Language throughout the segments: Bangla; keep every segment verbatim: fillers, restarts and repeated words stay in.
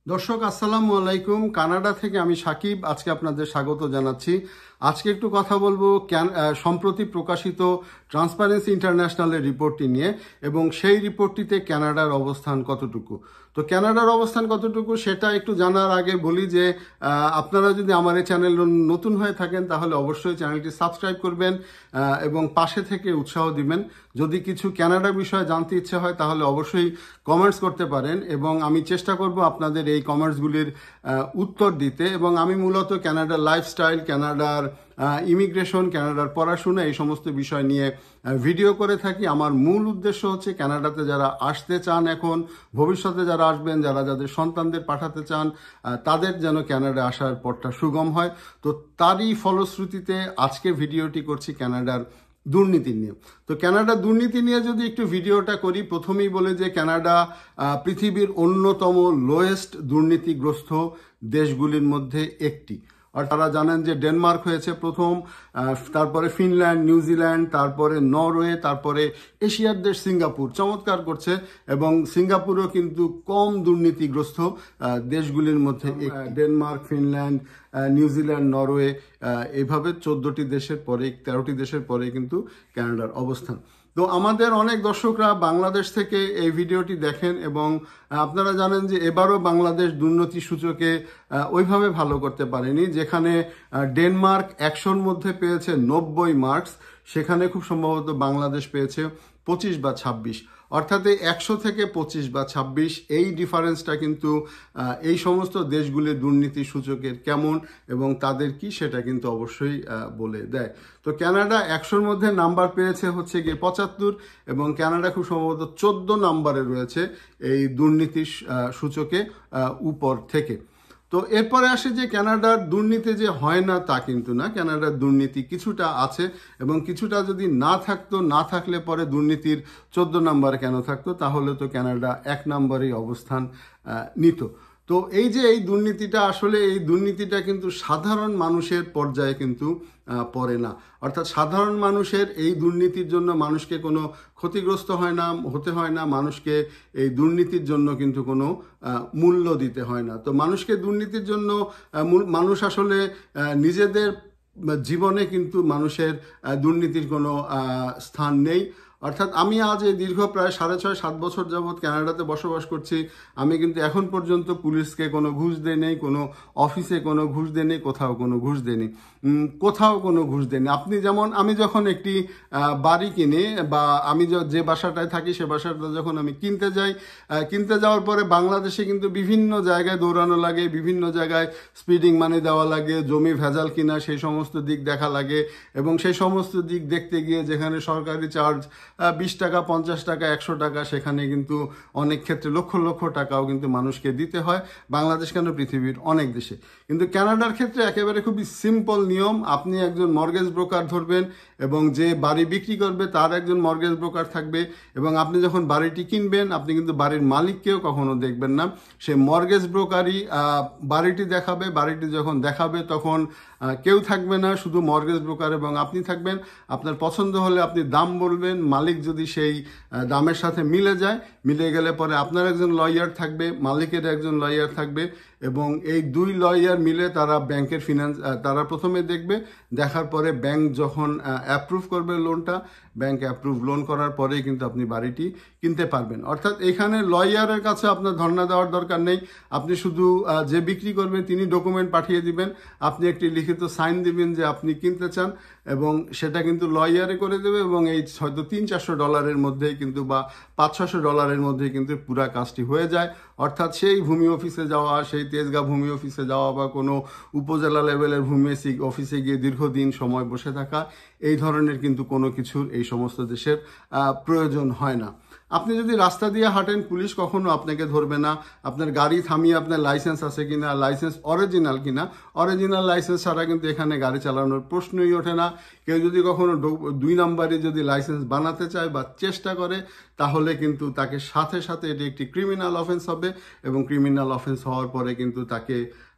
দর্শক আসসালামু আলাইকুম। কানাডা থেকে আমি সাকিব আজকে আপনাদের স্বাগত জানাচ্ছি। আজকে একটু কথা বলবো সম্প্রতি প্রকাশিত ট্রান্সপারেন্সি ইন্টারন্যাশনালের রিপোর্টটি নিয়ে এবং সেই রিপোর্টটিতে কানাডার অবস্থান কতটুকু। তো কানাডার অবস্থান কতটুকু সেটা একটু জানার আগে বলি যে আপনারা যদি আমার এই চ্যানেল নতুন হয়ে থাকেন তাহলে অবশ্যই চ্যানেলটি সাবস্ক্রাইব করবেন এবং পাশে থেকে উৎসাহ দিবেন। যদি কিছু কানাডা বিষয়ে জানতে ইচ্ছে হয় তাহলে অবশ্যই কমেন্টস করতে পারেন এবং আমি চেষ্টা করব আপনাদের এই কমেন্টসগুলির উত্তর দিতে। এবং আমি মূলত কানাডার লাইফস্টাইল, কানাডার ইমিগ্রেশন, কানাডার পড়াশোনা এই সমস্ত বিষয় নিয়ে ভিডিও করে থাকি। আমার মূল উদ্দেশ্য হচ্ছে কানাডাতে যারা আসতে চান, এখন ভবিষ্যতে যারা আসবেন, যারা যাদের সন্তানদের পাঠাতে চান, তাদের যেন কানাডা আসার পথটা সুগম হয়। তো তারই ফলশ্রুতিতে আজকে ভিডিওটি করছি কানাডার দুর্নীতি নিয়ে। তো কানাডা দুর্নীতি নিয়ে যদি একটু ভিডিওটা করি, প্রথমেই বলে যে কানাডা পৃথিবীর অন্যতম লোয়েস্ট দুর্নীতিগ্রস্ত দেশগুলির মধ্যে একটি। আর তারা জানেন যে ডেনমার্ক হয়েছে প্রথম, তারপরে ফিনল্যান্ড, নিউজিল্যান্ড, তারপরে নরওয়ে, তারপরে এশিয়ার দেশ সিঙ্গাপুর চমৎকার করছে এবং সিঙ্গাপুরও কিন্তু কম দুর্নীতিগ্রস্ত দেশগুলির মধ্যে। ডেনমার্ক, ফিনল্যান্ড, নিউজিল্যান্ড, নরওয়ে এইভাবে চোদ্দটি দেশের পরে, তেরোটি দেশের পরে কিন্তু কানাডার অবস্থান। তো আমাদের অনেক দর্শকরা বাংলাদেশ থেকে এই ভিডিওটি দেখেন এবং আপনারা জানেন যে এবারও বাংলাদেশ দুর্নীতি সূচকে ওইভাবে ভালো করতে পারেনি। যেখানে ডেনমার্ক একশোর মধ্যে পেয়েছে নব্বই মার্কস, সেখানে খুব সম্ভবত বাংলাদেশ পেয়েছে পঁচিশ বা ছাব্বিশ। অর্থাৎ এই একশো থেকে পঁচিশ বা ছাব্বিশ এই ডিফারেন্সটা কিন্তু এই সমস্ত দেশগুলির দুর্নীতি সূচকের কেমন এবং তাদের কি সেটা কিন্তু অবশ্যই বলে দেয়। তো কানাডা একশোর মধ্যে নাম্বার পেয়েছে হচ্ছে গিয়ে পঁচাত্তর এবং কানাডা খুব সম্ভবত চোদ্দ নাম্বারে রয়েছে এই দুর্নীতি সূচকে উপর থেকে। তো এরপরে আসে যে কানাডার দুর্নীতি যে হয় না তা কিন্তু না, কানাডার দুর্নীতি কিছুটা আছে এবং কিছুটা যদি না থাকতো, না থাকলে পরে দুর্নীতির চোদ্দ নাম্বার কেন থাকতো, তাহলে তো কানাডা এক নম্বরেই অবস্থান নিত। তো এই যে এই দুর্নীতিটা, আসলে এই দুর্নীতিটা কিন্তু সাধারণ মানুষের পর্যায়ে কিন্তু পড়ে না। অর্থাৎ সাধারণ মানুষের এই দুর্নীতির জন্য মানুষকে কোনো ক্ষতিগ্রস্ত হয় না, হতে হয় না, মানুষকে এই দুর্নীতির জন্য কিন্তু কোনো মূল্য দিতে হয় না। তো মানুষকে দুর্নীতির জন্য মানুষ আসলে নিজেদের জীবনে কিন্তু মানুষের দুর্নীতির কোনো স্থান নেই। অর্থাৎ আমি আজ এই দীর্ঘ প্রায় সাড়ে ছয় সাত বছর যাবৎ কানাডাতে বসবাস করছি, আমি কিন্তু এখন পর্যন্ত পুলিশকে কোনো ঘুষ দেই নেই, কোনো অফিসে কোনো ঘুষ দেই নেই, কোথাও কোনো ঘুষ দেয়নি, কোথাও কোনো ঘুষ দেয়নি। আপনি যেমন, আমি যখন একটি বাড়ি কিনি বা আমি যে বাসাটায় থাকি সে বাসাটা যখন আমি কিনতে যাই, কিনতে যাওয়ার পরে বাংলাদেশে কিন্তু বিভিন্ন জায়গায় দৌড়ানো লাগে, বিভিন্ন জায়গায় স্পিডিং মানি দেওয়া লাগে, জমি ভেজাল কিনা সেই সমস্ত দিক দেখা লাগে এবং সেই সমস্ত দিক দেখতে গিয়ে যেখানে সরকারি চার্জ বিশ টাকা, পঞ্চাশ টাকা, একশো টাকা, সেখানে কিন্তু অনেক ক্ষেত্রে লক্ষ লক্ষ টাকাও কিন্তু মানুষকে দিতে হয়। বাংলাদেশ কেন, পৃথিবীর অনেক দেশে। কিন্তু কানাডার ক্ষেত্রে একেবারে খুবই সিম্পল নিয়ম। আপনি একজন মর্গেজ ব্রোকার ধরবেন এবং যে বাড়ি বিক্রি করবে তার একজন মর্গেজ ব্রোকার থাকবে এবং আপনি যখন বাড়িটি কিনবেন আপনি কিন্তু বাড়ির মালিককেও কখনো দেখবেন না, সে মর্গেজ ব্রোকারই বাড়িটি দেখাবে। বাড়িটি যখন দেখাবে তখন কেউ থাকবে না, শুধু মর্গেজ ব্রোকার এবং আপনি থাকবেন। আপনার পছন্দ হলে আপনি দাম বলবেন, মালিক যদি সেই দামের সাথে মিলে যায়, মিলে গেলে পরে আপনার একজন লয়ার থাকবে, মালিকের একজন লয়ার থাকবে এবং এই দুই লয়ার মিলে তারা ব্যাংকের ফিনান্স তারা প্রথমে দেখবে, দেখার পরে ব্যাংক যখন অ্যাপ্রুভ করবে লোনটা, ব্যাংক অ্যাপ্রুভ লোন করার পরেই কিন্তু আপনি বাড়িটি কিনতে পারবেন। অর্থাৎ এখানে লয়ারের কাছে আপনার ধর্ণা দেওয়ার দরকার নেই, আপনি শুধু যে বিক্রি করবে তিনি ডকুমেন্ট পাঠিয়ে দিবেন, আপনি একটি লিখিত সাইন দিবেন যে আপনি কিনতে চান এবং সেটা কিন্তু লয়ারে করে দেবে এবং এই হয়তো তিন চারশো ডলারের মধ্যেই কিন্তু বা পাঁচ ছশো ডলারের মধ্যেই কিন্তু পুরা কাজটি হয়ে যায়। অর্থাৎ সেই ভূমি অফিসে যাওয়া, সেই তেজগাঁ ভূমি অফিসে যাওয়া বা কোনো উপজেলা লেভেলের ভূমি অফিসে গিয়ে দীর্ঘদিন সময় বসে থাকা, এই ধরনের কিন্তু কোনো কিছুর এই সমস্ত দেশের প্রয়োজন হয় না। আপনি যদি রাস্তা দিয়ে হাঁটেন পুলিশ কখনো আপনাকে ধরবে না, আপনার গাড়ি থামিয়ে আপনার লাইসেন্স আছে কিনা, লাইসেন্স অরিজিনাল কিনা, অরিজিনাল লাইসেন্স ছাড়া কিন্তু এখানে গাড়ি চালানোর প্রশ্নই ওঠে না। কেউ যদি কখনো দুই নম্বরে যদি লাইসেন্স বানাতে চায় বা চেষ্টা করে তাহলে কিন্তু তাকে সাথে সাথে এটি একটি ক্রিমিনাল অফেন্স হবে এবং ক্রিমিনাল অফেন্স হওয়ার পরে কিন্তু তাকে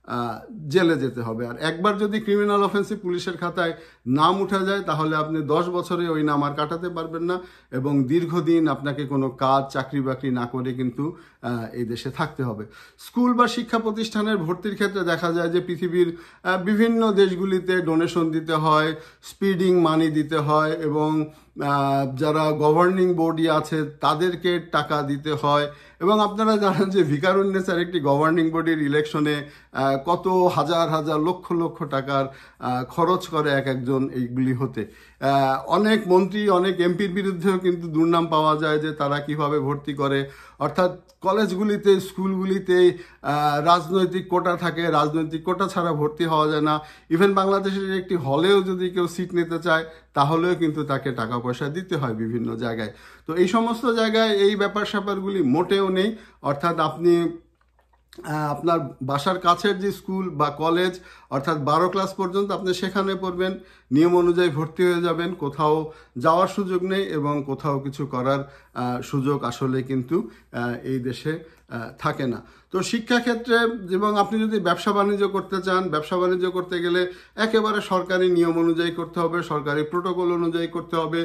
জেলে যেতে হবে। আর একবার যদি ক্রিমিনাল অফেন্সে পুলিশের খাতায় নাম উঠে যায় তাহলে আপনি দশ বছরে ওই নাম আর কাটাতে পারবেন না এবং দীর্ঘদিন আপনাকে কোনো কাজ চাকরি বাকরি না করে কিন্তু এই দেশে থাকতে হবে। স্কুল বা শিক্ষা প্রতিষ্ঠানের ভর্তির ক্ষেত্রে দেখা যায় যে পৃথিবীর বিভিন্ন দেশগুলিতে ডোনেশন দিতে হয়, স্পিডিং মানি দিতে হয় এবং যারা গভর্নিং বডি আছে তাদেরকে টাকা দিতে হয় এবং আপনারা জানেন যে ভিকারুন্নেসার একটি গভর্নিং বডির ইলেকশনে কত হাজার হাজার লক্ষ লক্ষ টাকার খরচ করে এক একজন এইগুলি হতে। অনেক মন্ত্রী অনেক এমপির বিরুদ্ধেও কিন্তু দুর্নাম পাওয়া যায় যে তারা কিভাবে ভর্তি করে, অর্থাৎ কলেজগুলিতে স্কুলগুলিতে রাজনৈতিক কোটা থাকে, রাজনৈতিক কোটা ছাড়া ভর্তি হওয়া যায় না। ইভেন বাংলাদেশের একটি হলেও যদি কেউ সিট নিতে চায় তাহলেও কিন্তু তাকে টাকা পয়সা দিতে হয় বিভিন্ন জায়গায়। তো এই সমস্ত জায়গায় এই ব্যাপার স্যাপারগুলি মোটেও নেই, অর্থাৎ আপনি আপনার বাসার কাছের যে স্কুল বা কলেজ অর্থাৎ বারো ক্লাস পর্যন্ত আপনি সেখানে পড়বেন, নিয়ম অনুযায়ী ভর্তি হয়ে যাবেন, কোথাও যাওয়ার সুযোগ নেই এবং কোথাও কিছু করার সুযোগ আসলে কিন্তু এই দেশে থাকে না। তো শিক্ষাক্ষেত্রে এবং আপনি যদি ব্যবসা বাণিজ্য করতে চান, ব্যবসা বাণিজ্য করতে গেলে একেবারে সরকারি নিয়ম অনুযায়ী করতে হবে, সরকারি প্রোটোকল অনুযায়ী করতে হবে।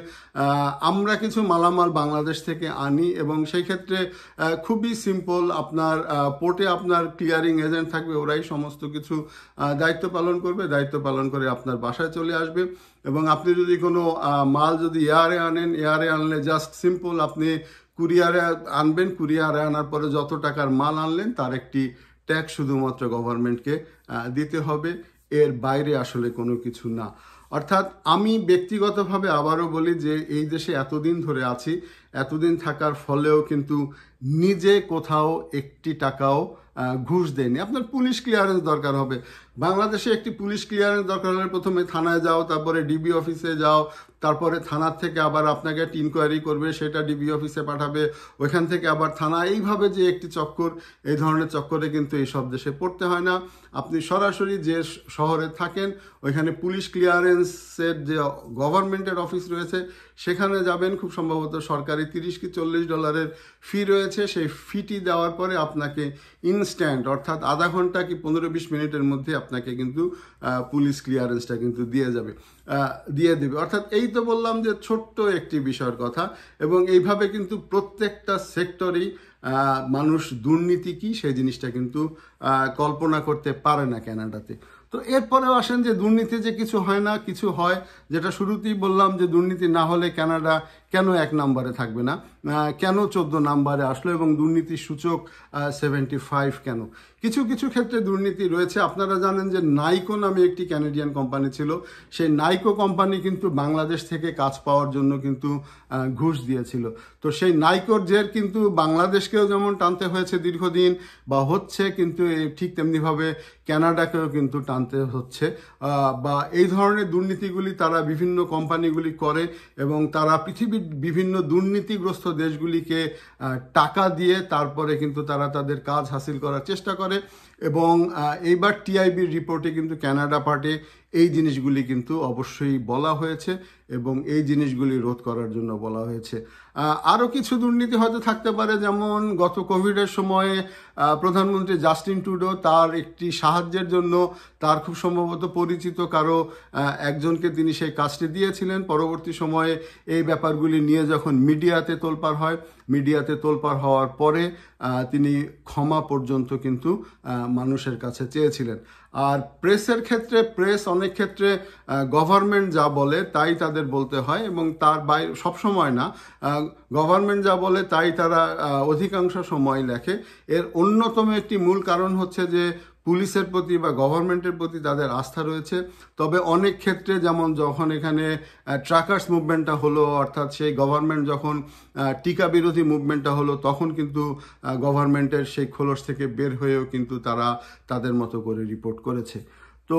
আমরা কিছু মালামাল বাংলাদেশ থেকে আনি এবং সেই ক্ষেত্রে খুবই সিম্পল, আপনার পোর্টে আপনার ক্লিয়ারিং এজেন্ট থাকবে, ওরাই সমস্ত কিছু দায়িত্ব পালন করবে, দায়িত্ব পালন করে আপনার বাসায় চলে আসবে এবং আপনি যদি কোনো মাল যদি এয়ারে আনেন, এয়ারে আনলে জাস্ট সিম্পল আপনি কুরিয়ারে আনবেন, কুরিয়ারে আনার পরে যত টাকার মাল আনলেন তার একটি ট্যাক্স শুধুমাত্র গভর্নমেন্টকে দিতে হবে, এর বাইরে আসলে কোনো কিছু না। অর্থাৎ আমি ব্যক্তিগতভাবে আবারও বলি যে এই দেশে এতদিন ধরে আছি, এতদিন থাকার ফলেও কিন্তু নিজে কোথাও একটি টাকাও ঘুষ দেয়নি। আপনার পুলিশ ক্লিয়ারেন্স দরকার হবে, বাংলাদেশে একটি পুলিশ ক্লিয়ারেন্স দরকার হলে প্রথমে থানায় যাও, তারপরে ডিবি অফিসে যাও, তারপরে থানার থেকে আবার আপনাকে একটা ইনকোয়ারি করবে, সেটা ডিবি অফিসে পাঠাবে, ওইখান থেকে আবার থানা, এইভাবে যে একটি চক্কর, এই ধরনের চক্করে কিন্তু এই সব দেশে পড়তে হয় না। আপনি সরাসরি যে শহরে থাকেন ওইখানে পুলিশ ক্লিয়ারেন্সের যে গভর্নমেন্টের অফিস রয়েছে সেখানে যাবেন, খুব সম্ভবত সরকারি তিরিশ কি চল্লিশ ডলারের ফি রয়েছে, সেই ফিটি দেওয়ার পরে আপনাকে ইনস্ট্যান্ট অর্থাৎ আধা ঘন্টা কি পনেরো বিশ মিনিটের মধ্যে আপনাকে কিন্তু পুলিশ ক্লিয়ারেন্সটা কিন্তু দিয়ে যাবে দিয়ে দেবে। অর্থাৎ এই তো বললাম যে ছোট্ট একটি বিষয়ের কথা এবং এইভাবে কিন্তু প্রত্যেকটা সেক্টরেই মানুষ দুর্নীতি কি সেই জিনিসটা কিন্তু কল্পনা করতে পারে না কানাডাতে। তো এরপরেও আসেন যে দুর্নীতি যে কিছু হয় না, কিছু হয়, যেটা শুরুতেই বললাম যে দুর্নীতি না হলে কানাডা কেন এক নম্বরে থাকবে না, কেন চোদ্দ নম্বরে আসলো এবং দুর্নীতির সূচক সেভেন্টি ফাইভ কেন? কিছু কিছু ক্ষেত্রে দুর্নীতি রয়েছে। আপনারা জানেন যে নাইকো নামে একটি ক্যানাডিয়ান কোম্পানি ছিল, সেই নাইকো কোম্পানি কিন্তু বাংলাদেশ থেকে কাজ পাওয়ার জন্য কিন্তু ঘুষ দিয়েছিল। তো সেই নাইকোর জের কিন্তু বাংলাদেশকেও যেমন টানতে হয়েছে দীর্ঘদিন বা হচ্ছে, কিন্তু ঠিক তেমনিভাবে কানাডাকেও কিন্তু টানতে হচ্ছে। বা এই ধরনের দুর্নীতিগুলি তারা বিভিন্ন কোম্পানিগুলি করে এবং তারা পৃথিবীর বিভিন্ন দুর্নীতিগ্রস্ত দেশগুলিকে টাকা দিয়ে তারপরে কিন্তু তারা তাদের কাজ হাসিল করার চেষ্টা করে এবং এইবার টিআইবির রিপোর্টে কিন্তু কানাডা পার্টে এই জিনিসগুলি কিন্তু অবশ্যই বলা হয়েছে এবং এই জিনিসগুলি রোধ করার জন্য বলা হয়েছে। আরও কিছু দুর্নীতি হয়তো থাকতে পারে, যেমন গত কোভিডের সময়ে প্রধানমন্ত্রী জাস্টিন ট্রুডো তার একটি সাহায্যের জন্য তার খুব সম্ভবত পরিচিত কারো একজনকে তিনি সেই কাজটি দিয়েছিলেন। পরবর্তী সময়ে এই ব্যাপারগুলি নিয়ে যখন মিডিয়াতে তোলপাড় হয়, মিডিয়াতে তোলপাড় হওয়ার পরে তিনি ক্ষমা পর্যন্ত কিন্তু মানুষের কাছে চেয়েছিলেন। আর প্রেসের ক্ষেত্রে প্রেস অনেক ক্ষেত্রে গভর্নমেন্ট যা বলে তাই তাদের বলতে হয় এবং তার বাইরে সবসময় না, গভর্নমেন্ট যা বলে তাই তারা অধিকাংশ সময় লেখে। এর অন্যতম একটি মূল কারণ হচ্ছে যে পুলিশের প্রতি বা গভর্নমেন্টের প্রতি তাদের আস্থা রয়েছে। তবে অনেক ক্ষেত্রে, যেমন যখন এখানে ট্রাকার্স মুভমেন্টটা হলো, অর্থাৎ সেই গভর্নমেন্ট যখন টিকা বিরোধী মুভমেন্টটা হলো, তখন কিন্তু গভর্নমেন্টের সেই খোলস থেকে বের হয়েও কিন্তু তারা তাদের মতো করে রিপোর্ট করেছে। তো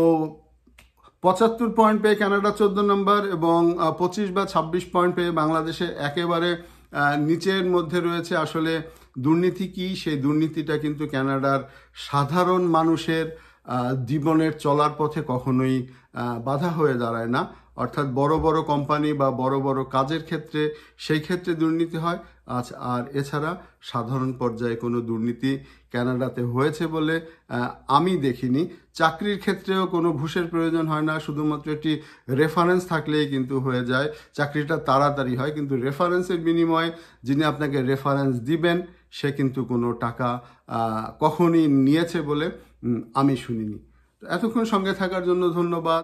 পঁচাত্তর পয়েন্ট পেয়ে কানাডা চোদ্দ নম্বর এবং পঁচিশ বা ছাব্বিশ পয়েন্ট পেয়ে বাংলাদেশে একেবারে নিচের মধ্যে রয়েছে। আসলে দুর্নীতি কি, সেই দুর্নীতিটা কিন্তু কানাডার সাধারণ মানুষের জীবনের চলার পথে কখনোই বাধা হয়ে দাঁড়ায় না, অর্থাৎ বড় বড় কোম্পানি বা বড় বড় কাজের ক্ষেত্রে সেই ক্ষেত্রে দুর্নীতি হয়। আজ আর এছাড়া সাধারণ পর্যায়ে কোনো দুর্নীতি কানাডাতে হয়েছে বলে আমি দেখিনি। চাকরির ক্ষেত্রেও কোনো ঘুষের প্রয়োজন হয় না, শুধুমাত্র একটি রেফারেন্স থাকলেই কিন্তু হয়ে যায়, চাকরিটা তাড়াতাড়ি হয়। কিন্তু রেফারেন্সের বিনিময়ে যিনি আপনাকে রেফারেন্স দিবেন সে কিন্তু কোনো টাকা কখনই নিয়েছে বলে আমি শুনিনি। এতক্ষণ সঙ্গে থাকার জন্য ধন্যবাদ।